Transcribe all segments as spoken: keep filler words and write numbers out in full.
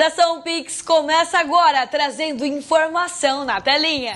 Redação Pix começa agora, trazendo informação na telinha.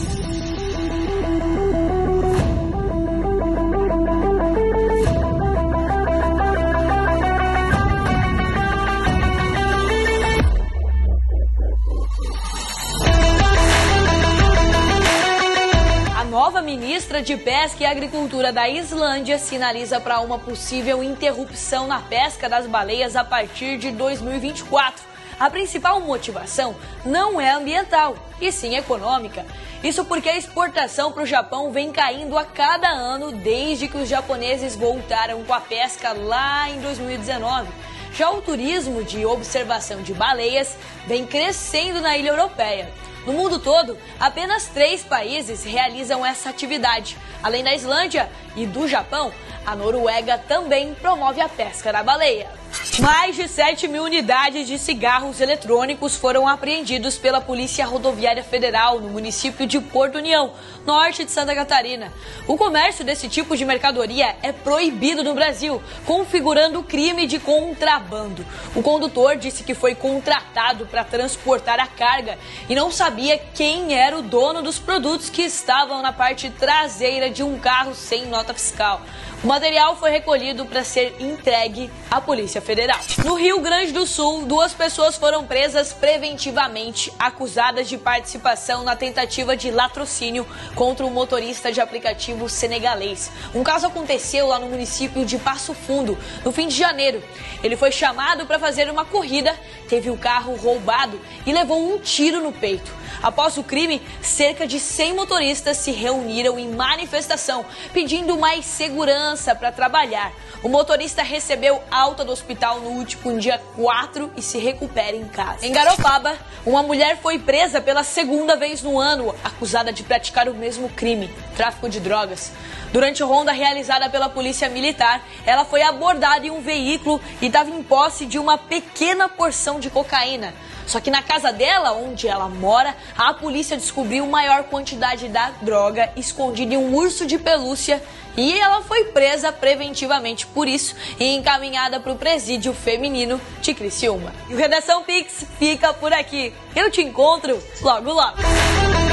A nova ministra de Pesca e Agricultura da Islândia sinaliza para uma possível interrupção na pesca das baleias a partir de dois mil e vinte e quatro. A principal motivação não é ambiental, e sim econômica. Isso porque a exportação para o Japão vem caindo a cada ano desde que os japoneses voltaram com a pesca lá em dois mil e dezenove. Já o turismo de observação de baleias vem crescendo na ilha europeia. No mundo todo, apenas três países realizam essa atividade. Além da Islândia e do Japão, a Noruega também promove a pesca da baleia. Mais de sete mil unidades de cigarros eletrônicos foram apreendidos pela Polícia Rodoviária Federal no município de Porto União, norte de Santa Catarina. O comércio desse tipo de mercadoria é proibido no Brasil, configurando crime de contrabando. O condutor disse que foi contratado para transportar a carga e não sabia quem era o dono dos produtos que estavam na parte traseira de um carro sem nota fiscal. O material foi recolhido para ser entregue à Polícia Federal. No Rio Grande do Sul, duas pessoas foram presas preventivamente, acusadas de participação na tentativa de latrocínio contra um motorista de aplicativo senegalês. Um caso aconteceu lá no município de Passo Fundo, no fim de janeiro. Ele foi chamado para fazer uma corrida, teve o carro roubado e levou um tiro no peito. Após o crime, cerca de cem motoristas se reuniram em manifestação, pedindo mais segurança para trabalhar. O motorista recebeu alta do hospital no último dia quatro e se recupera em casa. Em Garopaba, uma mulher foi presa pela segunda vez no ano, acusada de praticar o mesmo crime, tráfico de drogas. Durante ronda realizada pela polícia militar, ela foi abordada em um veículo e estava em posse de uma pequena porção de cocaína. Só que na casa dela, onde ela mora, a polícia descobriu maior quantidade da droga escondida em um urso de pelúcia e ela foi presa preventivamente por isso e encaminhada para o presídio feminino de Criciúma. E o Redação Pix fica por aqui. Eu te encontro logo logo.